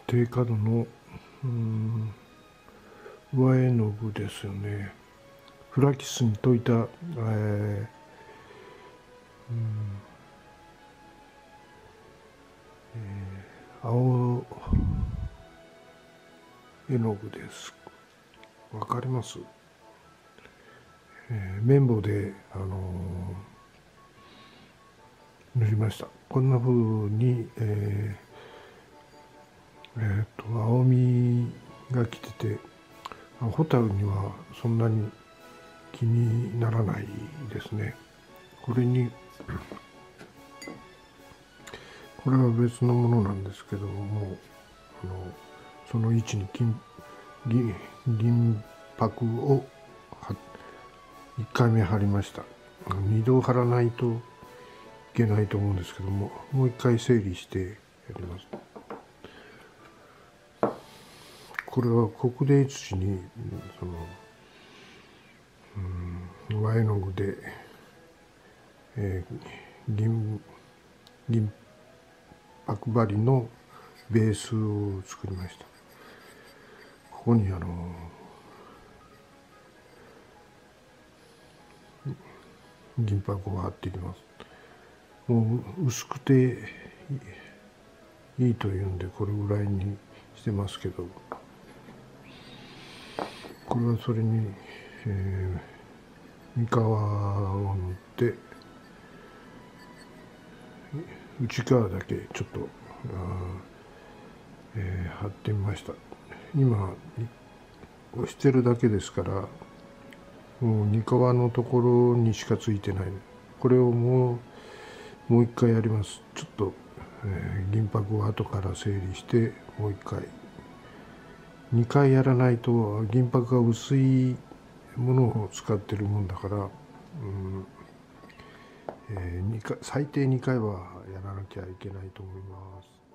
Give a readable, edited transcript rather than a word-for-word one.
低角の上絵の具ですよね。フラキスに溶いた、青絵の具です。わかります？綿棒で、塗りました。こんな風に、青みが来てて、ホタルにはそんなに気にならないですね。これは別のものなんですけども、その位置に銀箔を1回目貼りました。2度貼らないといけないと思うんですけども、もう1回整理してやります。これは黒泥土に上絵の具で、銀箔張りのベースを作りました。ここに銀箔を貼っていきます。もう薄くていいというんでこれぐらいにしてますけど、これはそれに、三河を塗って内側だけちょっと貼ってみました。今押してるだけですから、もう二側のところにしかついてない。これをもう一回やります。ちょっと、銀箔を後から整理してもう一回2回やらないと銀箔が薄いものを使ってるもんだから、最低2回はやらなきゃいけないと思います。